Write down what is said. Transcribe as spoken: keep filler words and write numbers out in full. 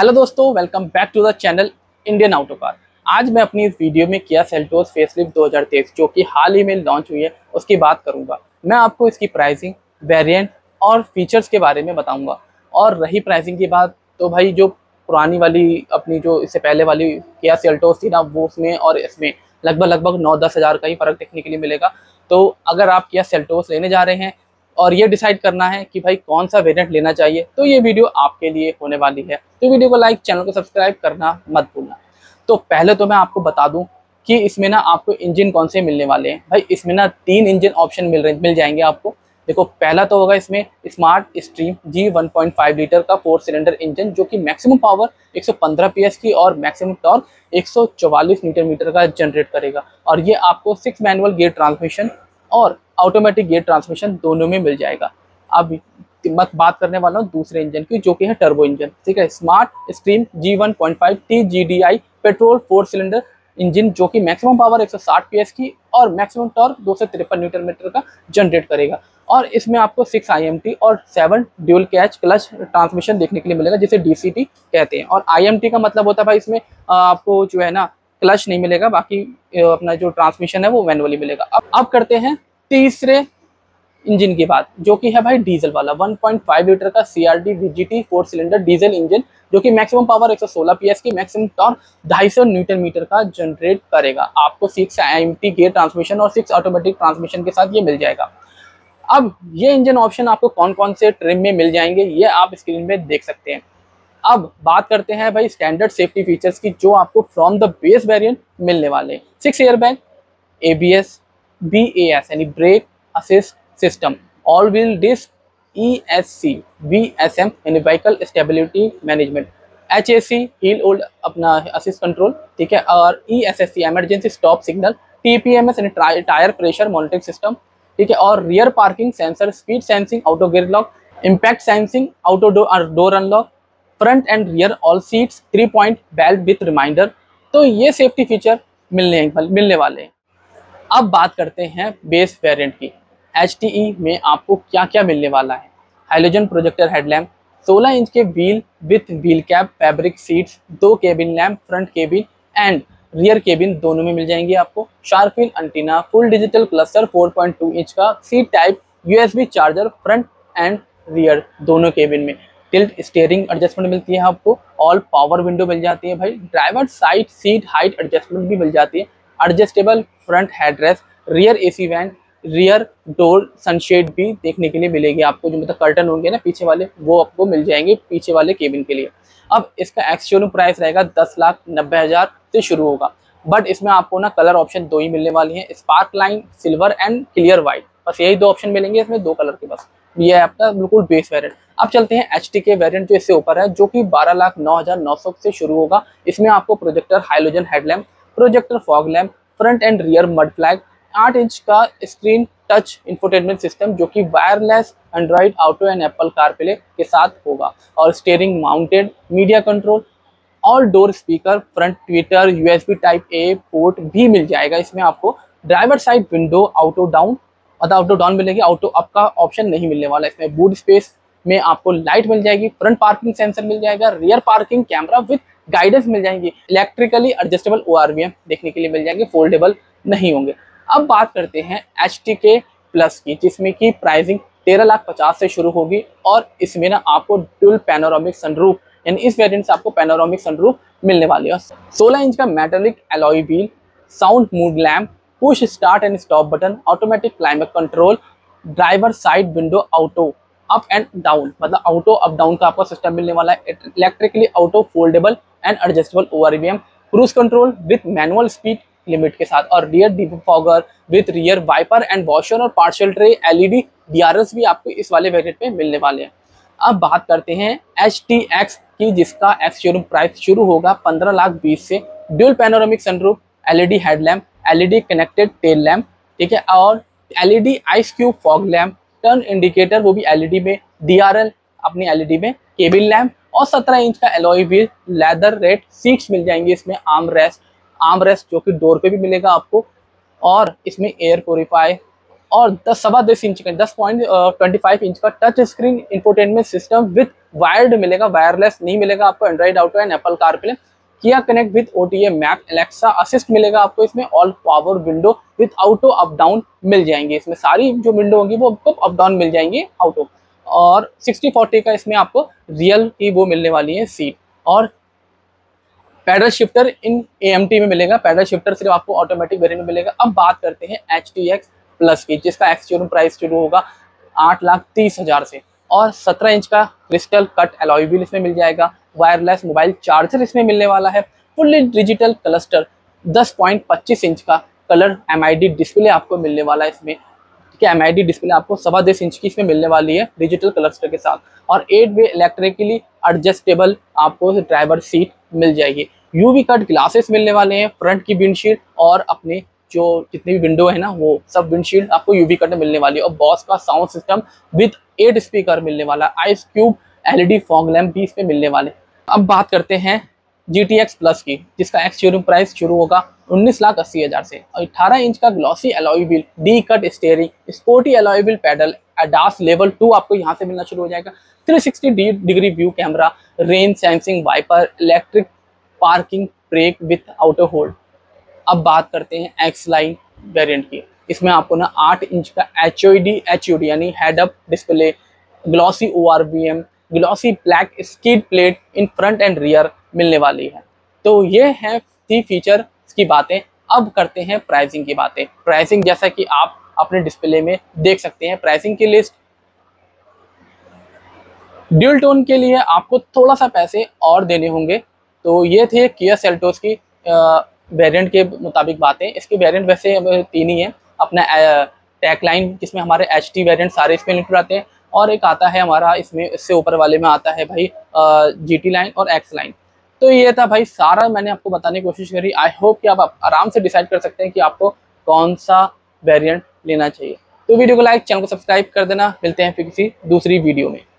Hello दोस्तों, welcome back to the channel Indian auto car. आज मैं अपनी इस वीडियो में किया सेल्टोस फेसलिफ्ट दो हज़ार तेईस जो कि हाल ही में लॉन्च हुई है उसकी बात करूंगा। मैं आपको इसकी प्राइसिंग, वेरिएंट और फीचर्स के बारे में बताऊंगा। और रही प्राइसिंग की बात, तो भाई जो पुरानी वाली अपनी जो इससे पहले वाली किया सेल्टोस थी ना, वो उसमें और इसमें लगभग लगभग नौ दस हज़ार का ही फ़र्क देखने के लिए मिलेगा। तो अगर आप किया सेल्टोस लेने जा रहे हैं और ये डिसाइड करना है कि भाई कौन सा वेरिएंट लेना चाहिए, तो ये वीडियो आपके लिए होने वाली है। तो वीडियो को लाइक, चैनल को सब्सक्राइब करना मत भूलना। तो पहले तो मैं आपको बता दूं कि इसमें ना आपको इंजन कौन से मिलने वाले हैं। भाई इसमें ना तीन इंजन ऑप्शन मिल रहे मिल जाएंगे आपको। देखो, पहला तो होगा इसमें smart stream G one point five litre का फोर सिलेंडर इंजन जो कि मैक्सिमम पावर एक सौ पंद्रह पीएस की और मैक्सिमम टॉर्क एक सौ चौवालीस न्यूटन मीटर का जनरेट करेगा। और ये आपको सिक्स मैनुअल गियर ट्रांसमिशन और ऑटोमेटिक गियर ट्रांसमिशन दोनों में मिल जाएगा। अब मैं बात करने वाला हूँ दूसरे इंजन की, जो कि है टर्बो इंजन। ठीक है, smart stream G one point five T G D I petrol four cylinder engine जो कि मैक्सिमम पावर एक सौ साठ पीएस की और मैक्सिमम टॉर्क दो सौ तिरपन न्यूटन मीटर का जनरेट करेगा। और इसमें आपको सिक्स आई एम टी और seven dual catch clutch transmission देखने के लिए मिलेगा, जिसे डी सी टी कहते हैं। और आई एम टी का मतलब होता है भाई इसमें आपको जो है ना क्लच नहीं मिलेगा, बाकी अपना जो ट्रांसमिशन है वो मैनुअली मिलेगा। अब अब करते हैं तीसरे इंजन की बात, जो कि है भाई डीजल वाला वन पॉइंट फाइव लीटर का C R D V G T four cylinder diesel engine जो कि मैक्सिमम पावर एक सौ सोलह पीएस की, मैक्सिमम टॉर्क दो सौ पचास न्यूटन मीटर का जनरेट करेगा। आपको six I M T gear transmission और सिक्स ऑटोमेटिक ट्रांसमिशन के साथ ये मिल जाएगा। अब ये इंजन ऑप्शन आपको कौन कौन से ट्रिम में मिल जाएंगे ये आप स्क्रीन में देख सकते हैं। अब बात करते हैं भाई स्टैंडर्ड सेफ्टी फीचर्स की, जो आपको फ्रॉम द बेस वेरिएंट मिलने वाले हैं। Six airbag, A B S, B A S यानी brake assist system, all wheel disc, E S C, V S M यानी vehicle stability management, H A C hill hold अपना assist control, ठीक है, और E S S C emergency stop signal, T P M S यानी tyre pressure monitoring system, ठीक है, और rear parking sensor, speed sensing, auto gear lock, impact sensing, auto door unlock, front and rear all seats, three point belt with reminder. तो ये safety feature मिलने मिलने वाले हैं। अब बात करते हैं बेस वेरिएंट की। एच टी ई में आपको क्या क्या मिलने वाला है। हाइलोजन प्रोजेक्टर हेडलैम्प, सोलह इंच के wheel with wheel cap, fabric seats, दो cabin lamp, front cabin and rear cabin दोनों में मिल जाएंगे आपको। Shark fin antenna, full digital cluster, four point two inch का C type USB charger, front and rear दोनों cabin में। Tilt steering adjustment मिलती है आपको। ऑल पावर विंडो मिल जाती है भाई। Driver side seat height adjustment भी मिल जाती है। Adjustable front headrest, rear AC vent, rear door sunshade भी देखने के लिए मिलेगी आपको। जो मतलब कर्टन होंगे ना पीछे वाले, वो आपको मिल जाएंगे पीछे वाले केबिन के लिए। अब इसका एक्स शोरूम प्राइस रहेगा दस लाख नब्बे हज़ार से शुरू होगा, बट इसमें आपको ना कलर ऑप्शन दो ही मिलने वाली हैं, sparkling silver and clear white. बस यही दो ऑप्शन मिलेंगे इसमें, दो कलर के बस। ये है आपका बिल्कुल बेस वेरिएंट। अब चलते हैं एच टी के वेरिएंट जो इससे ऊपर है, जो कि बारह लाख नौ हज़ार नौ सौ से शुरू होगा। इसमें आपको projector halogen headlamp, projector fog lamp, front and rear mud flap, आठ इंच का स्क्रीन टच इंफोटेनमेंट सिस्टम जो कि wireless Android auto and Apple CarPlay के साथ होगा, और steering mounted media control, all door speaker, front tweeter, USB type A port भी मिल जाएगा इसमें आपको। Driver side window auto down, मतलब ऑटो डाउन मिलेगी, ऑटो अप का ऑप्शन नहीं मिलने वाला इसमें। बूट स्पेस में आपको लाइट मिल जाएगी, फ्रंट पार्किंग सेंसर मिल जाएगा, rear parking camera with guidance मिल जाएंगी, electrically adjustable O R V M देखने के लिए मिल जाएंगे, फोल्डेबल नहीं होंगे। अब बात करते हैं एच टी के प्लस की, जिसमें की प्राइसिंग तेरह लाख पचास से शुरू होगी। और इसमें ना आपको डुअल पैनोरामिक सनरूफ, यानी इस वेरिएंट से आपको पैनोरामिक सनरूफ मिलने वाली है। सोलह इंच का metallic alloy wheel, sound mood lamp, push start and stop button, automatic climate control, driver side window auto up and down, मतलब ऑटो अप डाउन का आपका सिस्टम मिलने वाला है। Electrically auto foldable and adjustable O R V M, cruise control with manual speed limit के साथ, और rear defogger with rear wiper and washer और पार्शियल ट्रे, एलईडी डीआरएस भी आपको इस वाले वेरिएंट में मिलने वाले हैं। अब बात करते हैं एच टी एक्स की, जिसका एक्स शोरूम प्राइस शुरू होगा पंद्रह लाख बीस से। Dual panoramic sunroof, LED headlamp, LED connected tail lamp, ठीक है, और LED ice cube fog lamp, turn indicator वो भी एलईडी में, डीआरएल अपनी एलईडी में, केबिन लैम्प, और सत्रह इंच का alloy wheel, leatherette seats मिल जाएंगी इसमें, आर्म रेस्ट आर्म रेस्ट जो कि डोर पे भी मिलेगा आपको, और इसमें एयर प्योरीफाई, और दस सवा दस इंच का दस पॉइंट ट्वेंटी फाइव इंच का touch screen infotainment system with wired मिलेगा, वायरलेस नहीं मिलेगा आपको। Android auto and Apple CarPlay, Kia connect with OTA map, Alexa assist मिलेगा आपको इसमें। All power window with auto up down मिल जाएंगे इसमें, सारी जो विंडो होंगी वो आपको अप डाउन मिल जाएंगी ऑटो। और सिक्सटी फोर्टी का इसमें आपको रियल की वो मिलने वाली है सीट। और पैडल शिफ्टर इन एएमटी में मिलेगा, पैडल शिफ्टर सिर्फ आपको ऑटोमेटिक वेरिएंट में मिलेगा। अब बात करते हैं एच टी एक्स प्लस की, जिसका एक्स शोरूम प्राइस शुरू होगा आठ लाख तीस हजार से। और सत्रह इंच का क्रिस्टल कट अलॉय व्हील इसमें मिल जाएगा। वायरलेस मोबाइल चार्जर इसमें मिलने वाला है। फुल्ली डिजिटल क्लस्टर, दस पॉइंट पच्चीस इंच का colour M I D display आपको मिलने वाला है इसमें। ठीक है, एम आई डी डिस्प्ले आपको सवा दस इंच की इसमें मिलने वाली है डिजिटल क्लस्टर के साथ। और एट वे इलेक्ट्रिकली एडजस्टेबल आपको ड्राइवर सीट मिल जाएगी। यूवी कट ग्लासेस मिलने वाले हैं, फ्रंट की विंडशील्ड और अपने जो जितनी भी विंडो है ना वो सब विंडशील्ड आपको यूवी कट मिलने वाली है। और बॉस का sound system with eight speaker मिलने वाला है। Ice cube LED fog lamp भी इसमें मिलने वाले। अब बात करते हैं जी टी एक्स प्लस की, जिसका एक्स शोरूम प्राइस शुरू होगा उन्नीस लाख अस्सी हजार से। और अठारह इंच का glossy alloy wheel, D cut steering, sporty alloy wheel pedal, ADAS level two आपको यहाँ से मिलना शुरू हो जाएगा। Three sixty degree view camera, rain sensing wiper, electric parking brake with auto hold. अब बात करते हैं एक्स लाइन वेरिएंट की। इसमें आपको ना आठ इंच का H O D H U D यानी head up display, glossy O R V M, glossy black skid plate in front and rear मिलने वाली है। तो ये है थी फीचर की बातें। अब करते हैं प्राइसिंग की बातें। प्राइसिंग जैसा कि आप अपने डिस्प्ले में देख सकते हैं, प्राइसिंग की लिस्ट। ड्यूल टोन के लिए आपको थोड़ा सा पैसे और देने होंगे। तो ये थे किया सेल्टोस की वेरिएंट के मुताबिक बातें। इसके वेरिएंट वैसे तीन ही हैं। अपना टैक लाइन जिसमें हमारे एच टी वेरिएंट सारे इसमें इंक्लूड आते हैं। और एक आता है हमारा इसमें, इससे ऊपर वाले में आता है भाई जी टी लाइन और एक्स लाइन। तो ये था भाई सारा मैंने आपको बताने की कोशिश करी। आई होप कि आप आराम से डिसाइड कर सकते हैं कि आपको कौन सा वेरिएंट लेना चाहिए। तो वीडियो को लाइक, चैनल को सब्सक्राइब कर देना। मिलते हैं फिर किसी दूसरी वीडियो में।